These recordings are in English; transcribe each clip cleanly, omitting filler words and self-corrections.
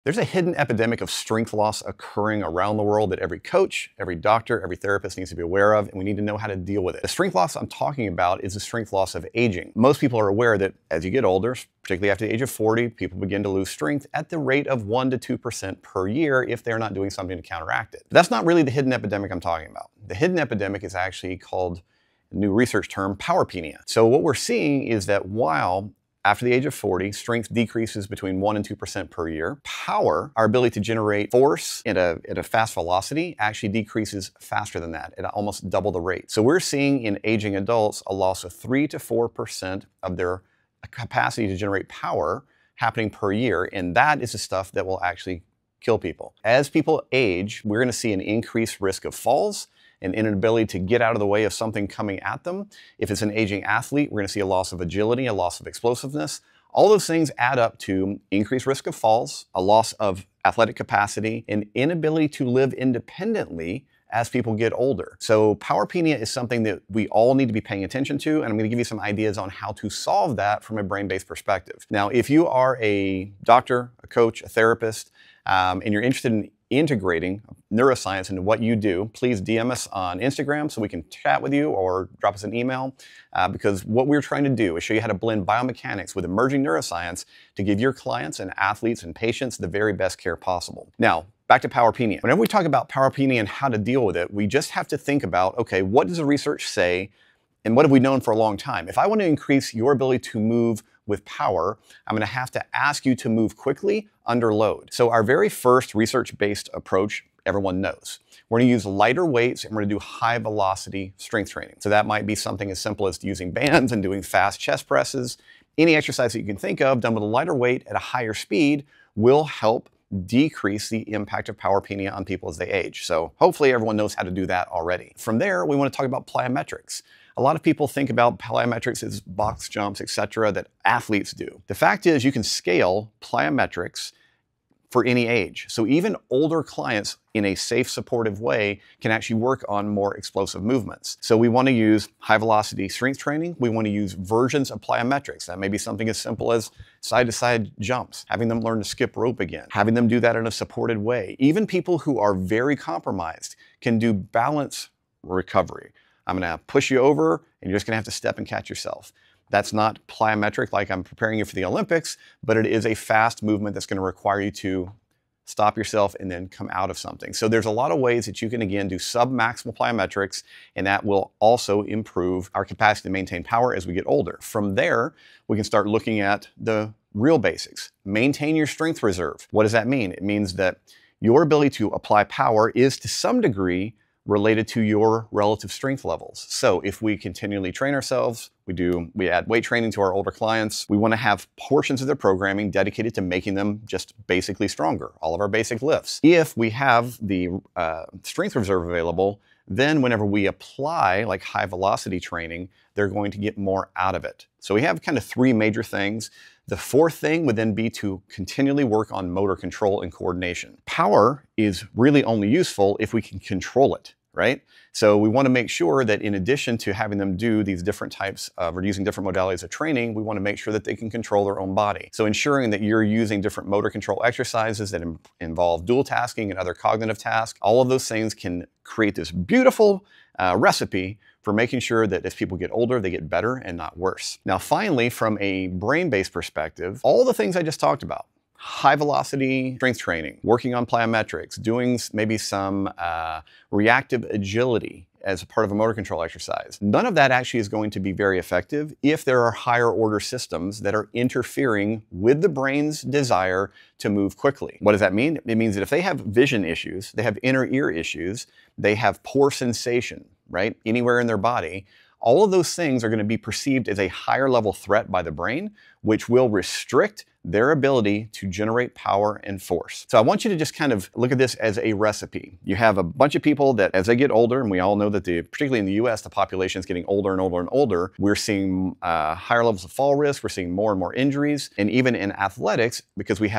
There's a hidden epidemic of strength loss occurring around the world that every coach, every doctor, every therapist needs to be aware of, and we need to know how to deal with it. The strength loss I'm talking about is the strength loss of aging. Most people are aware that as you get older, particularly after the age of 40, people begin to lose strength at the rate of 1 to 2% per year if they're not doing something to counteract it. But that's not really the hidden epidemic I'm talking about. The hidden epidemic is actually called, a new research term, Powerpia. So what we're seeing is that while after the age of 40, strength decreases between 1 and 2% per year. Power, our ability to generate force at a fast velocity, actually decreases faster than that at almost double the rate. So we're seeing in aging adults a loss of 3 to 4% of their capacity to generate power happening per year, and that is the stuff that will actually kill people. As people age, we're going to see an increased risk of falls, an inability to get out of the way of something coming at them. If it's an aging athlete, we're going to see a loss of agility, a loss of explosiveness. All those things add up to increased risk of falls, a loss of athletic capacity, an inability to live independently as people get older. So Powerpia is something that we all need to be paying attention to, and I'm going to give you some ideas on how to solve that from a brain-based perspective. Now, if you are a doctor, a coach, a therapist, and you're interested in integrating neuroscience into what you do, please DM us on Instagram so we can chat with you, or drop us an email, because what we're trying to do is show you how to blend biomechanics with emerging neuroscience to give your clients and athletes and patients the very best care possible. Now, back to Powerpia. Whenever we talk about Powerpia and how to deal with it, we just have to think about, okay, what does the research say and what have we known for a long time? If I want to increase your ability to move with power, I'm going to have to ask you to move quickly under load. So our very first research-based approach, everyone knows. We're going to use lighter weights and we're going to do high velocity strength training. So that might be something as simple as using bands and doing fast chest presses. Any exercise that you can think of done with a lighter weight at a higher speed will help decrease the impact of Powerpia on people as they age. So hopefully everyone knows how to do that already. From there, we want to talk about plyometrics. A lot of people think about plyometrics as box jumps, etc., that athletes do. The fact is you can scale plyometrics for any age. So even older clients in a safe, supportive way can actually work on more explosive movements. So we want to use high velocity strength training. We want to use versions of plyometrics. That may be something as simple as side-to-side jumps, having them learn to skip rope again, having them do that in a supported way. Even people who are very compromised can do balance recovery. I'm going to push you over and you're just going to have to step and catch yourself. That's not plyometric like I'm preparing you for the Olympics, but it is a fast movement that's going to require you to stop yourself and then come out of something. So there's a lot of ways that you can, again, do sub-maximal plyometrics, and that will also improve our capacity to maintain power as we get older. From there, we can start looking at the real basics. Maintain your strength reserve. What does that mean? It means that your ability to apply power is to some degree related to your relative strength levels. So if we continually train ourselves, we add weight training to our older clients, we want to have portions of their programming dedicated to making them just basically stronger, all of our basic lifts. If we have the strength reserve available, then whenever we apply like high velocity training, they're going to get more out of it. So we have kind of three major things. The fourth thing would then be to continually work on motor control and coordination. Power is really only useful if we can control it, right? So we want to make sure that in addition to having them do these different types of, or using different modalities of training, we want to make sure that they can control their own body. So ensuring that you're using different motor control exercises that involve dual tasking and other cognitive tasks, all of those things can create this beautiful recipe for making sure that as people get older, they get better and not worse. Now, finally, from a brain-based perspective, all the things I just talked about, high velocity strength training, working on plyometrics, doing maybe some reactive agility as a part of a motor control exercise. None of that actually is going to be very effective if there are higher order systems that are interfering with the brain's desire to move quickly. What does that mean? It means that if they have vision issues, they have inner ear issues, they have poor sensation, right? Anywhere in their body, all of those things are going to be perceived as a higher level threat by the brain, which will restrict their ability to generate power and force. So I want you to just kind of look at this as a recipe. You have a bunch of people that as they get older, and we all know that particularly in the US, the population is getting older and older and older, we're seeing higher levels of fall risk, we're seeing more and more injuries, and even in athletics, because we have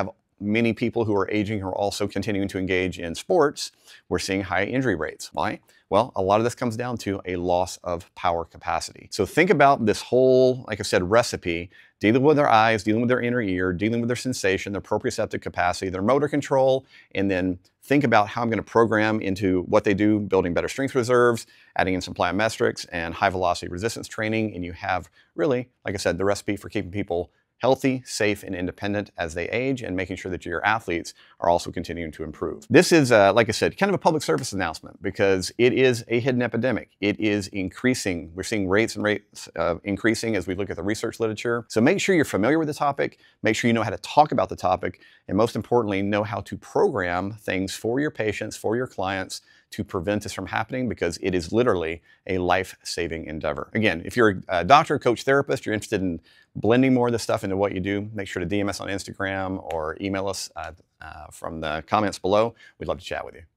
many people who are aging are also continuing to engage in sports, we're seeing high injury rates. Why? Well, a lot of this comes down to a loss of power capacity. So think about this whole, like I said, recipe, dealing with their eyes, dealing with their inner ear, dealing with their sensation, their proprioceptive capacity, their motor control, and then think about how I'm going to program into what they do, building better strength reserves, adding in some plyometrics and high velocity resistance training, and you have really, like I said, the recipe for keeping people healthy, safe, and independent as they age, and making sure that your athletes are also continuing to improve. This is, like I said, kind of a public service announcement because it is a hidden epidemic. It is increasing. We're seeing rates increasing as we look at the research literature. So make sure you're familiar with the topic, make sure you know how to talk about the topic, and most importantly, know how to program things for your patients, for your clients, to prevent this from happening, because it is literally a life-saving endeavor. Again, if you're a doctor, coach, therapist, you're interested in blending more of this stuff into what you do, make sure to DM us on Instagram or email us from the comments below. We'd love to chat with you.